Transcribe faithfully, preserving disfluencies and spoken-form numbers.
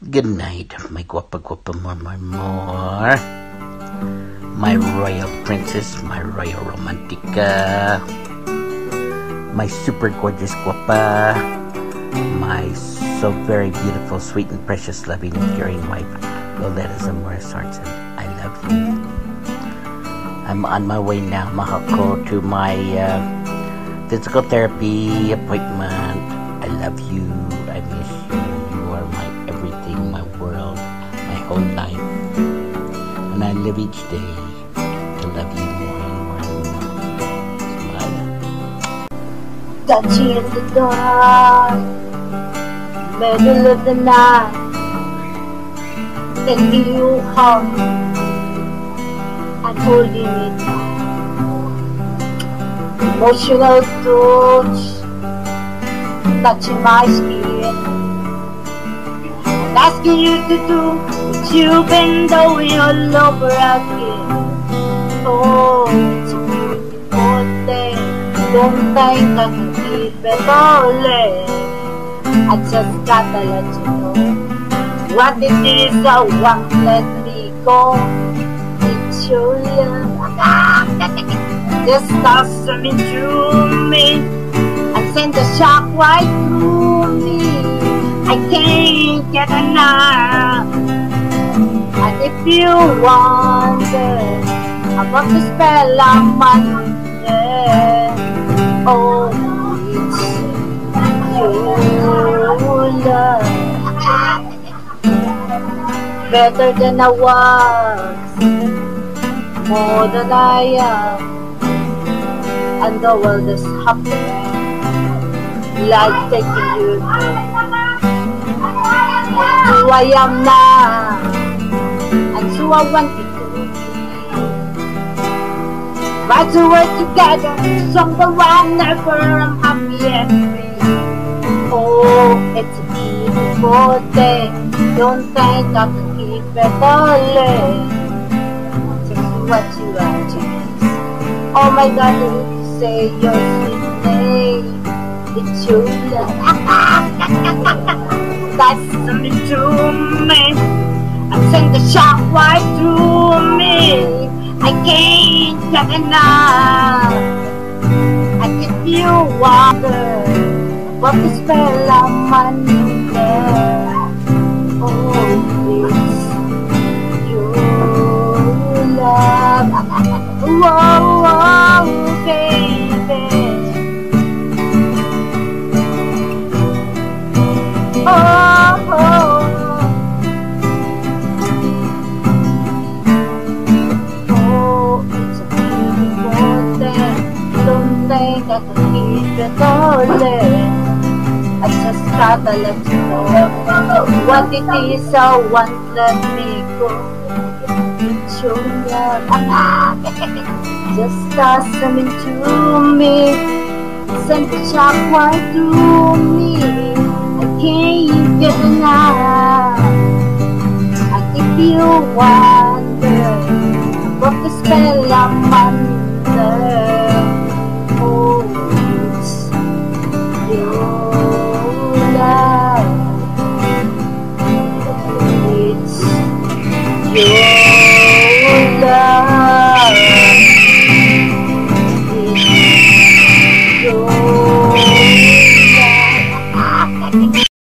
Good night, my guapa guapa more more more. My royal princess, my royal romantica, my super gorgeous guapa, my so very beautiful, sweet and precious, loving and caring wife, Loletta Zamora Sartzen. I love you. I'm on my way now, Mahako, to my uh, physical therapy appointment. I love you. I miss you. You are my everything, my world, my whole life. And I live each day to love you more and more and more. Smile. Touching in the dark, middle of the night, taking you home and holding me tight. Emotional touch, touching my skin, and asking you to do what you've been doing all over again. Oh, it's a beautiful day. Don't think I can keep it all in. I just gotta let you know what it is I want. Let me go. It's your love. Just toss them into me and send the shock right through me. I can't get enough. And if you wonder about the spell I'm under, oh, it's your love. Better than I was, more than I am. And the world is happening, like taking you who I am now, and who I want you to be. Right to work together, stronger and never. I'm happy and free. Oh, it's a beautiful day. Don't think I can keep it all in. Just what you are to. Oh my God. Say your sweet name, it's your love. That's something to me, and send the shock right through me. I can't get enough. And if you wonder what the spell I'm under, oh, it's your love. Whoa, whoa, baby. Oh, oh, oh, it's a beautiful day. Don't think I can keep it all in. I just gotta let you know what it is I want. Let me go. It's your love. Just toss them into me, send the shock right through me. I can't get enough. I give you one.